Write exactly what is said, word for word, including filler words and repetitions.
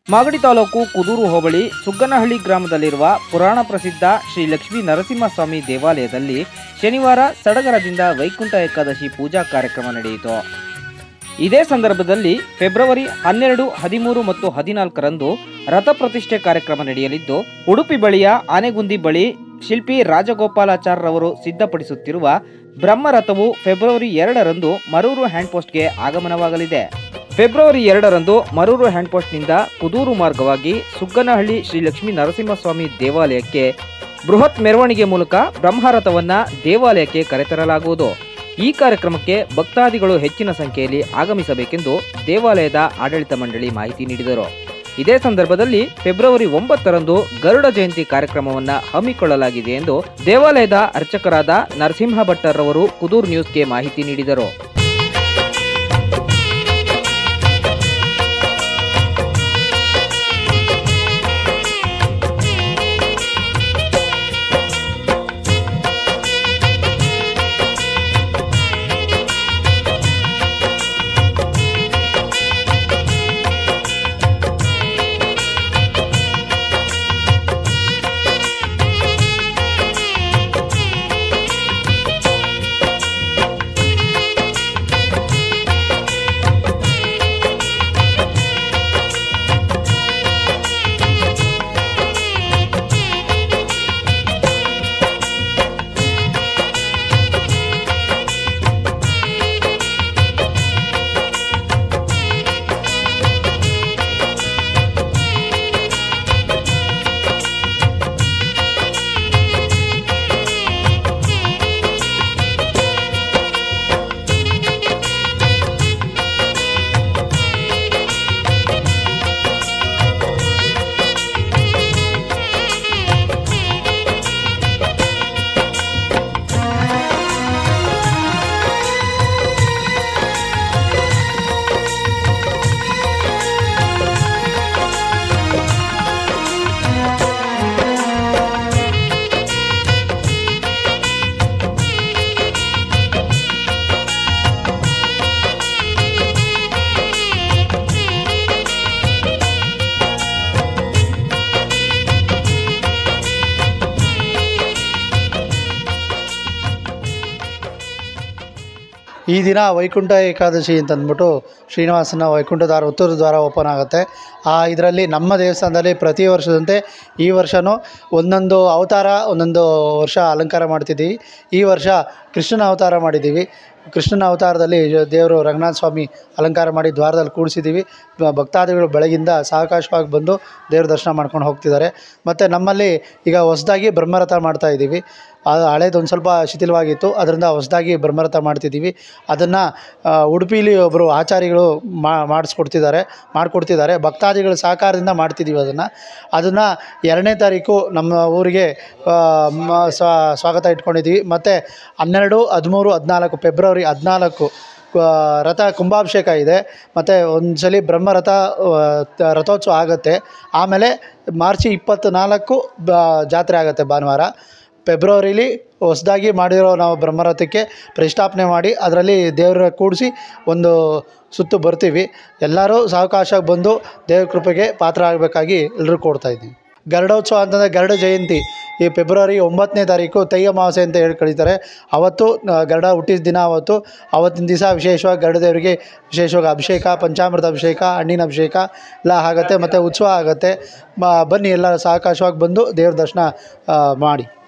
ಮಾಗಡಿ ತಾಲೂಕು ಕುದೂರು ಹೋಬಳಿ ಸುಗ್ಗನಹಳ್ಳಿ ಗ್ರಾಮದಲ್ಲಿರುವ ಪುರಾಣ ಪ್ರಸಿದ್ಧ ಶ್ರೀ ಲಕ್ಷ್ಮೀ ನರಸಿಂಹಸ್ವಾಮಿ ದೇವಾಲಯದಲ್ಲಿ ಶನಿವಾರ ಸಡಗರದಿಂದ ವೈಕುಂಠ ಏಕಾದಶಿ ಪೂಜಾ ಕಾರ್ಯಕ್ರಮ ನಡೆಯಿತು. ಇದೇ ಸಂದರ್ಭದಲ್ಲಿ ಫೆಬ್ರವರಿ ಹನ್ನೆರಡು, ಹದಿಮೂರು ಮತ್ತು ಹದಿನಾಲ್ಕರಂದು ರಥ ಪ್ರತಿಷ್ಠೆ ಕಾರ್ಯಕ್ರಮ ನಡೆಯಲಿದ್ದು, ಉಡುಪಿ ಬಳಿಯ ಆನೆಗುಂದಿ ಬಳಿ ಶಿಲ್ಪಿ ರಾಜಗೋಪಾಲಾಚಾರ್ಯರವರು ಸಿದ್ಧಪಡಿಸುತ್ತಿರುವ ಬ್ರಹ್ಮರಥವು ಫೆಬ್ರವರಿ ಎರಡರಂದು ಮರೂರು ಹ್ಯಾಂಡ್ಪೋಸ್ಟ್ಗೆ ಆಗಮನವಾಗಲಿದೆ. ಫೆಬ್ರವರಿ ಎರಡರಂದು ಮರೂರು ಹ್ಯಾಂಡ್ಪೋಸ್ಟ್ನಿಂದ ಕುದೂರು ಮಾರ್ಗವಾಗಿ ಸುಗ್ಗನಹಳ್ಳಿ ಶ್ರೀ ಲಕ್ಷ್ಮೀ ನರಸಿಂಹಸ್ವಾಮಿ ದೇವಾಲಯಕ್ಕೆ ಬೃಹತ್ ಮೆರವಣಿಗೆ ಮೂಲಕ ಬ್ರಹ್ಮರಥವನ್ನ ದೇವಾಲಯಕ್ಕೆ ಕರೆತರಲಾಗುವುದು. ಈ ಕಾರ್ಯಕ್ರಮಕ್ಕೆ ಭಕ್ತಾದಿಗಳು ಹೆಚ್ಚಿನ ಸಂಖ್ಯೆಯಲ್ಲಿ ಆಗಮಿಸಬೇಕೆಂದು ದೇವಾಲಯದ ಆಡಳಿತ ಮಂಡಳಿ ಮಾಹಿತಿ ನೀಡಿದರು. ಇದೇ ಸಂದರ್ಭದಲ್ಲಿ ಫೆಬ್ರವರಿ ಒಂಬತ್ತರಂದು ಗರುಡ ಜಯಂತಿ ಕಾರ್ಯಕ್ರಮವನ್ನು ಹಮ್ಮಿಕೊಳ್ಳಲಾಗಿದೆ ಎಂದು ದೇವಾಲಯದ ಅರ್ಚಕರಾದ ನರಸಿಂಹ ಭಟ್ಟರವರು ಕುದೂರು ನ್ಯೂಸ್ಗೆ ಮಾಹಿತಿ ನೀಡಿದರು. ಈ ದಿನ ವೈಕುಂಠ ಏಕಾದಶಿ ಅಂತ ಅಂದ್ಬಿಟ್ಟು ಶ್ರೀನಿವಾಸನ ವೈಕುಂಠ ದ್ವಾರ ಉತ್ತರ ದ್ವಾರ ಓಪನ್ ಆಗುತ್ತೆ. ಆ ಇದರಲ್ಲಿ ನಮ್ಮ ದೇವಸ್ಥಾನದಲ್ಲಿ ಪ್ರತಿ ವರ್ಷದಂತೆ ಈ ವರ್ಷವೂ ಒಂದೊಂದು ಅವತಾರ ಒಂದೊಂದು ವರ್ಷ ಅಲಂಕಾರ ಮಾಡ್ತಿದ್ದೀವಿ. ಈ ವರ್ಷ ಕೃಷ್ಣನ ಅವತಾರ ಮಾಡಿದ್ದೀವಿ. ಕೃಷ್ಣನ ಅವತಾರದಲ್ಲಿ ದೇವರು ರಂಗನಾಥ ಸ್ವಾಮಿ ಅಲಂಕಾರ ಮಾಡಿ ದ್ವಾರದಲ್ಲಿ ಕೂಡಿಸಿದ್ದೀವಿ. ಭಕ್ತಾದಿಗಳು ಬೆಳಗಿಂದ ಸಾವಕಾಶವಾಗಿ ಬಂದು ದೇವ್ರ ದರ್ಶನ ಮಾಡ್ಕೊಂಡು ಹೋಗ್ತಿದ್ದಾರೆ. ಮತ್ತು ನಮ್ಮಲ್ಲಿ ಈಗ ಹೊಸದಾಗಿ ಬ್ರಹ್ಮರಥ ಮಾಡ್ತಾಯಿದ್ದೀವಿ. ಅದು ಹಳೇದು ಒಂದು ಸ್ವಲ್ಪ ಶಿಥಿಲವಾಗಿತ್ತು, ಅದರಿಂದ ಹೊಸದಾಗಿ ಬ್ರಹ್ಮರಥ ಮಾಡ್ತಿದ್ದೀವಿ. ಅದನ್ನು ಉಡುಪಿಲಿ ಒಬ್ಬರು ಆಚಾರ್ಯಗಳು ಮಾಡಿಸ್ಕೊಡ್ತಿದ್ದಾರೆ ಮಾಡಿಕೊಡ್ತಿದ್ದಾರೆ ಭಕ್ತಾದಿಗಳ ಸಹಕಾರದಿಂದ ಮಾಡ್ತಿದ್ದೀವಿ. ಅದನ್ನು ಅದನ್ನು ಎರಡನೇ ತಾರೀಕು ನಮ್ಮ ಊರಿಗೆ ಸ್ವಾಗತ ಇಟ್ಕೊಂಡಿದ್ದೀವಿ. ಮತ್ತು ಹನ್ನೆರಡು, ಹದಿಮೂರು, ಹದಿನಾಲ್ಕು ಫೆಬ್ರವರಿ ಹದಿನಾಲ್ಕು ರಥ ಕುಂಭಾಭಿಷೇಕ ಇದೆ. ಮತ್ತು ಒಂದು ಸಲ ಬ್ರಹ್ಮರಥ ರಥೋತ್ಸವ ಆಗುತ್ತೆ. ಆಮೇಲೆ ಮಾರ್ಚ್ ಇಪ್ಪತ್ತ್ನಾಲ್ಕು ಜಾತ್ರೆ ಆಗುತ್ತೆ ಭಾನುವಾರ. ಫೆಬ್ರವರಿಲಿ ಹೊಸದಾಗಿ ಮಾಡಿರೋ ನಾವು ಬ್ರಹ್ಮರಥಕ್ಕೆ ಪ್ರತಿಷ್ಠಾಪನೆ ಮಾಡಿ ಅದರಲ್ಲಿ ದೇವರ ಕೂಡಿಸಿ ಒಂದು ಸುತ್ತು ಬರ್ತೀವಿ. ಎಲ್ಲರೂ ಸಾವಕಾಶವಾಗಿ ಬಂದು ದೇವ್ರ ಕೃಪೆಗೆ ಪಾತ್ರ ಆಗಬೇಕಾಗಿ ಎಲ್ಲರೂ ಕೊಡ್ತಾಯಿದ್ದೀವಿ. ಗರುಡೋತ್ಸವ ಅಂತಂದರೆ ಗರುಡ ಜಯಂತಿ ಈ ಫೆಬ್ರವರಿ ಒಂಬತ್ತನೇ ತಾರೀಕು ತೈ ಅಮಾವಾಸ್ಯೆ ಅಂತ ಹೇಳಿ ಕರೀತಾರೆ. ಅವತ್ತು ಗರುಡ ಹುಟ್ಟಿದ ದಿನ ಅವತ್ತು ಅವತ್ತಿನ ದಿವಸ ವಿಶೇಷವಾಗಿ ಗರುಡ ದೇವರಿಗೆ ವಿಶೇಷವಾಗಿ ಅಭಿಷೇಕ, ಪಂಚಾಮೃತ ಅಭಿಷೇಕ, ಹಣ್ಣಿನ ಅಭಿಷೇಕ ಎಲ್ಲ ಆಗುತ್ತೆ. ಮತ್ತು ಉತ್ಸವ ಆಗುತ್ತೆ. ಬನ್ನಿ ಎಲ್ಲ ಸಾವಕಾಶವಾಗಿ ಬಂದು ದೇವ್ರ ದರ್ಶನ ಮಾಡಿ.